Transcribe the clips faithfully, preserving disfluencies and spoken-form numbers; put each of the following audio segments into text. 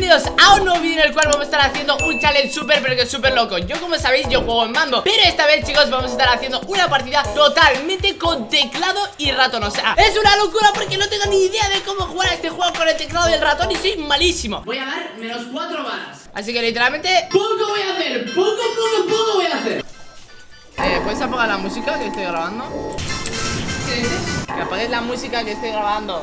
bienvenidos a un nuevo vídeo en el cual vamos a estar haciendo un challenge súper pero que súper loco. Yo, como sabéis, yo juego en mando, pero esta vez, chicos, vamos a estar haciendo una partida totalmente con teclado y ratón. O sea, es una locura porque no tengo ni idea de cómo jugar a este juego con el teclado y el ratón y soy malísimo. Voy a dar menos cuatro balas, así que literalmente poco voy a hacer, poco, poco, poco voy a hacer. Eh, ¿puedes apagar la música que estoy grabando? ¿Qué dices? Que apagues la música que estoy grabando.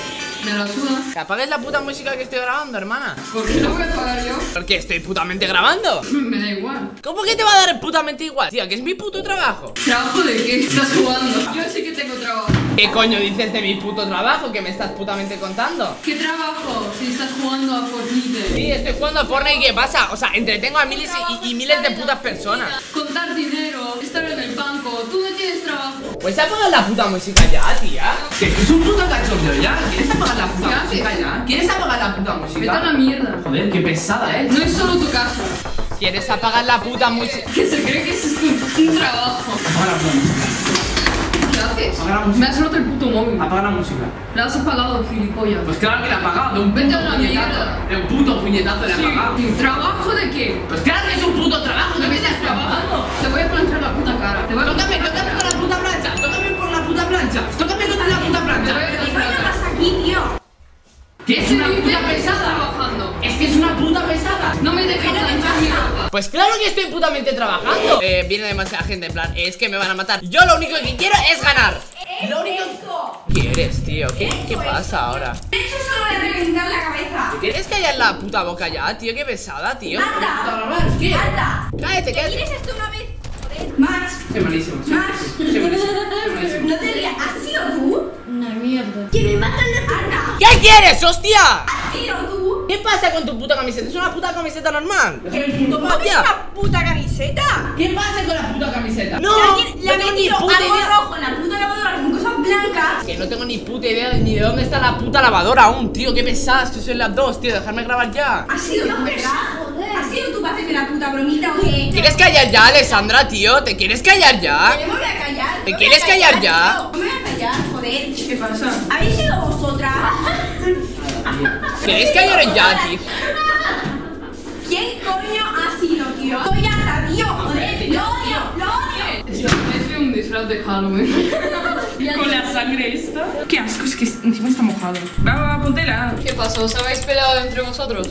Me lo suda. Que apagues la puta música que estoy grabando, hermana. ¿Por qué no voy a pagar yo? Porque estoy putamente grabando. Me da igual. ¿Cómo que te va a dar putamente igual? Tío, que es mi puto trabajo. ¿Trabajo de qué? ¿Estás jugando? Yo sí que tengo trabajo. ¿Qué coño dices de mi puto trabajo que me estás putamente contando? ¿Qué trabajo? Si estás jugando a Fortnite. Sí, estoy jugando a Fortnite y ¿qué pasa? O sea, entretengo a miles y, y miles de putas personas. Contar dinero, estar en el banco. Tú no tienes trabajo. Pues apaga la puta música ya, tía. Que es un puto cachondeo ya. ¿Quieres apagar la puta música ya? ¿Quieres apagar la puta música? Vete a la mierda. Joder, qué pesada, eh. No es solo tu casa. ¿Quieres apagar la puta música? Que se cree que eso es un, un trabajo. Apaga la puta música. ¿Qué haces? Apaga la música. Me has roto el puto móvil. Apaga la música. La has apagado, gilipollas. Pues claro que la he apagado. De un Vete puto a la puñetazo. mierda. De un puto puñetazo la he Sí. apagado. ¿Trabajo de qué? Pues claro que es un puto trabajo. ¿De qué estás trabajando? Te voy a planchar la puta cara. Te voy a Tócame, tócame con la puta plancha. Tócame por la puta plancha. Tócame con la puta plancha. ¿Qué coño pasa aquí, tío? Que es una puta pesada. Trabajando. Es que es una puta pesada. No me dejes planchar mi ropa. Pues claro que estoy putamente trabajando. Eh, viene demasiada gente, en plan, es que me van a matar. Yo lo único que quiero es ganar. Lo único que quieres, tío. ¿Qué, ¿Qué pasa ahora? Eso solo voy a reventar la cabeza. ¿Quieres callar la puta boca ya, tío? Qué pesada, tío. ¡Anda! ¿Qué? ¡Anda! Cállate, cállate. ¿Quieres esto una vez? Joder. Max, Soy malísimo. Soy Max. malísimo. Soy malísimo. Soy malísimo. No te rías. ¿Has sido tú? Una mierda. ¡Que me matan de ¡Anda! ¿Qué quieres, hostia? ¿Has sido tú? ¿Qué pasa con tu puta camiseta? Es una puta camiseta normal. ¿Qué es una puta camiseta? ¿Qué pasa con la puta camiseta? No, No, le no ha tengo ni metido puta algo idea. rojo en la puta lavadora con cosas blancas. Que no tengo ni puta idea ni de dónde está la puta lavadora aún, tío. Qué pesadas que sois las dos, tío. Dejarme grabar ya. ¿Has sido tú, verdad? ¿Has sido tú para hacerme la puta bromita o qué? ¿Quieres callar ya, Alessandra, tío? ¿Te quieres callar ya? Yo me voy a callar. ¿Te me voy quieres a callar ya? tío. No me voy a callar, joder. ¿Qué pasa? ¿Habéis sido vosotras? ¿Queréis callaros ya, tío? ¿Quién coño ha sido, tío? Estoy harta, tío, joder. Lo odio, lo odio. Es un disfraz de Halloween. Con la sangre esta. Qué asco, es que encima está mojado. Va, va, va, póntela. ¿Qué pasó? ¿Os habéis peleado entre vosotros?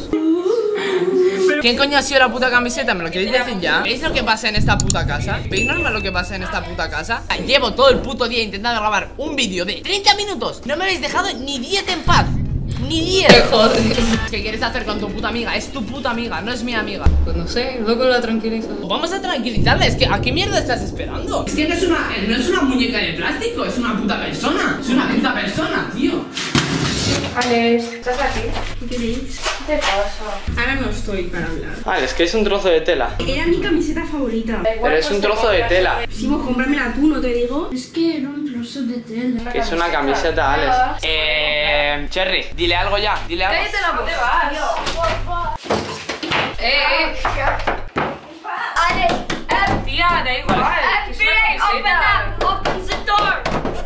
¿Quién coño ha sido la puta camiseta? ¿Me lo queréis decir ya? ¿Veis lo que pasa en esta puta casa? ¿Veis normal lo que pasa en esta puta casa? Llevo todo el puto día intentando grabar un vídeo de treinta minutos. No me habéis dejado ni diez en paz. Ni diez. Joder. ¿Qué quieres hacer con tu puta amiga? Es tu puta amiga, no es mi amiga. Pues no sé, loco la tranquiliza. Vamos a tranquilizarla, es que ¿a qué mierda estás esperando? Es que no es una, no es una muñeca de plástico, es una puta persona. Es una puta persona, tío. Alex, ¿estás aquí? ¿Qué queréis? ¿Qué te pasa? Ahora no estoy para hablar. Vale, es que es un trozo de tela. Era mi camiseta favorita. Pero es un trozo de tela. Si vos cómpramela tú, no te digo. Es que era un trozo de tela. Que es una camiseta, Alex. Eh. Cherry, dile algo ya, dile algo. ¡Cállate la boca! ¡Eh, eh! Alex, Tía, da igual. que es una camiseta. open the door.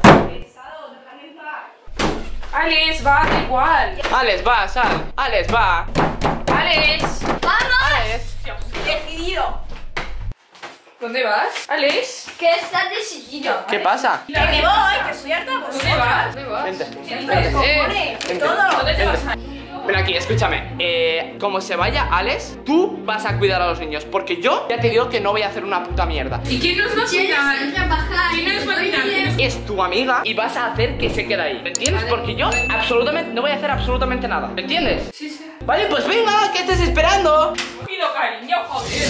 Alex, va, da igual. Alex, va, sal. Alex, va. Alex. ¡Vamos! Alex. Decidido. ¿Dónde vas? Alex. Que está decidido. ¿Qué pasa? Que me voy, que estoy harta de ¿Dónde vosotras. vas? ¿Dónde vas? Vente. Los cojones, de todo. ¿Dónde te vas a Ven aquí, escúchame. Eh, como se vaya Alex, tú vas a cuidar a los niños. Porque yo ya te digo que no voy a hacer una puta mierda. ¿Y quién nos va a cuidar? ¿Quién nos va a cuidar? Es tu amiga y vas a hacer que se quede ahí. ¿Me entiendes? Vale, Porque yo vale. absolutamente no voy a hacer absolutamente nada. ¿Me entiendes? Sí, sí. Vale, pues venga, ¿qué estás esperando? Pido cariño, joder.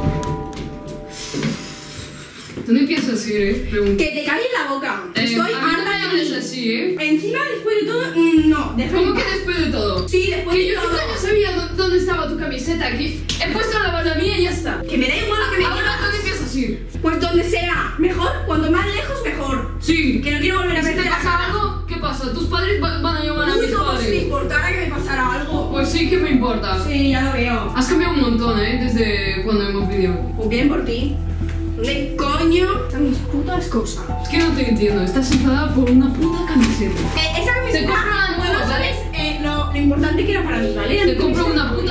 ¿Dónde piensas ir, eh? Pregunta. Que te calles la boca. Eh, Estoy a mí no harta me de hables ti. así, ¿eh? Encima, después de todo, mm, no, déjame. ¿Cómo que después de todo? Sí, después Que de yo todo. nunca sabía dó- dónde estaba tu camiseta aquí. He puesto la lavar la mía y ya está. Que me da igual lo que me Ahora, digas. ¿dónde piensas ir? Pues donde sea. Mejor, cuanto más lejos, mejor. Sí. Que no quiero volver a ¿Si verte te la pasa cara. algo? ¿Qué pasa? ¿Tus padres va- van a llamar a Uy, mis como si me padres? importara que me pasara algo. Pues sí que me importa. Sí, ya lo veo. Has cambiado un montón, ¿eh? Desde cuando hemos vivido. Pues bien por ti. ¿Dónde coño están mis putas cosas? Es que no te entiendo. Estás enfadada por una puta camiseta. Eh, esa camiseta. Te compro una nueva, tú no ¿vale? sabes eh, lo, lo importante que era para mí, ¿vale? Te compro una puta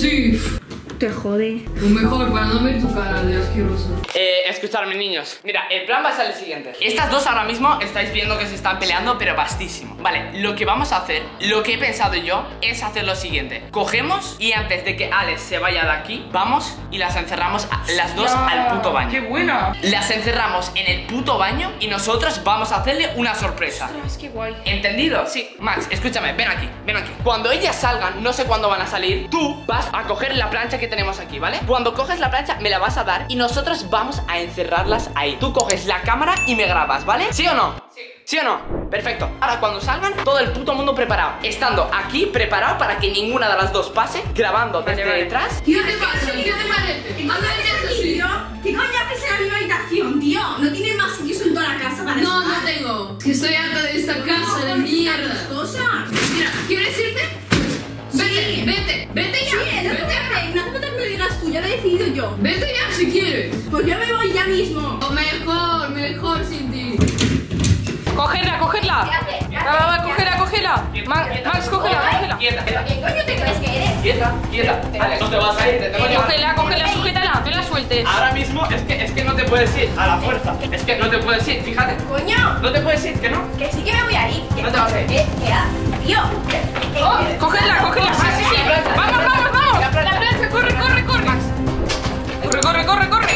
Sí. Te jode. O mejor, para no ver tu cara de asqueroso. Eh, escuchadme, niños. Mira, el plan va a ser el siguiente. Estas dos ahora mismo estáis viendo que se están peleando, pero bastísimo. Vale, lo que vamos a hacer, lo que he pensado yo, es hacer lo siguiente. Cogemos y antes de que Alex se vaya de aquí, vamos y las encerramos a las dos Ya, al puto baño. ¡Qué buena! Las encerramos en el puto baño y nosotros vamos a hacerle una sorpresa. Ostras, qué guay. ¿Entendido? Sí. Max, escúchame, ven aquí, ven aquí. Cuando ellas salgan, no sé cuándo van a salir, tú vas a coger la plancha que tenemos aquí, ¿vale? Cuando coges la plancha, me la vas a dar y nosotros vamos a encerrarlas ahí. Tú coges la cámara y me grabas, ¿vale? ¿Sí o no? Sí. ¿Sí o no? Perfecto. Ahora cuando salgan, todo el puto mundo preparado. Estando aquí, preparado para que ninguna de las dos pase, grabando desde vale. detrás. ¿Qué te pasa? ¿Qué te parece? ¿Qué coño haces aquí, tío? ¿Qué coño haces en la misma habitación, tío? No tienes más sitios en toda la casa para No, estar. no tengo. Que estoy harta de esta casa de mierda. Cosas. Mira, ¿quieres irte? Vete, vete, vete ya. Sí, no te Vete voy a ya. hacer. No hace falta que me lo digas tú, ya lo he decidido yo. Vete ya si quieres. Pues yo me voy ya mismo. O mejor, mejor sin ti. Cogerla, cogerla. Va, va, va, cógela, cógela. Ma- Max, cógela, cógela. Quieta, quieta, ¿Qué coño te crees que eres? quieta, quieta. Alex, no te vas a ir, te tengo que... Cógela, cógela, sujétala, no la sueltes. Ahora mismo es que, es que no te puedes ir a la fuerza. Es que no te puedes ir, fíjate. Coño, No te puedes ir, que no. que sí que me voy a ir. No te vas a ir. ¿Qué? ¿Qué haces, tío? Oh, cógela, cógela, sí, sí, sí. Vamos, vamos, vamos. La plancha, corre, corre, corre. Corre, corre, corre, corre.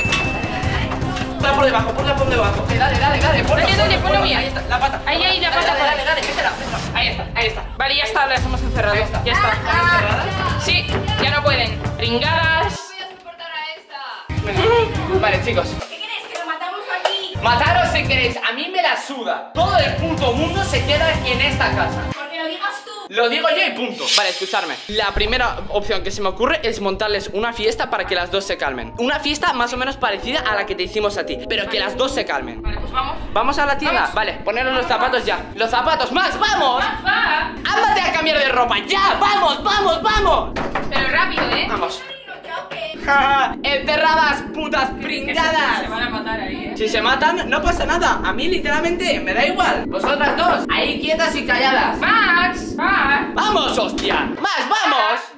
Ponla por debajo, ponla por debajo. Eh, Dale, dale, dale. Ponlo, Dale, dale, ponlo, ponlo ponlo. bien. Ahí está, la pata. Ahí, ahí, la Dale, pata, Dale, por dale, ahí. dale, métela, métela. Ahí está, ahí está. Vale, ya está, las hemos encerrado. Ahí está. Ya está. ¿Encerrada? Sí, ya no pueden. Pringadas. Voy a soportar a esta. Venga. Vale, chicos. ¿Qué quieres? ¿Que lo matamos aquí? Mataros si queréis, a mí me la suda. Todo el puto mundo se queda en esta casa. Porque lo digas tú. Lo digo yo y punto. Vale, escucharme. La primera opción que se me ocurre es montarles una fiesta para que las dos se calmen. Una fiesta más o menos parecida a la que te hicimos a ti, pero que las dos se calmen. Vale, pues vamos. ¿Vamos a la tienda? Vamos. Vale, poneros los zapatos ya. Los zapatos, más, vamos. Va. Ándate a cambiar de ropa, ya, vamos, vamos, vamos. Pero rápido, ¿eh? Vamos. Yo qué. Ja, enterradas, putas Que se, pringadas. se van a matar ahí, ¿eh? Si se matan, no pasa nada. A mí literalmente me da igual. Vosotras dos, ahí quietas y calladas. Max, Max. ¡Vamos, hostia! ¡Más, vamos!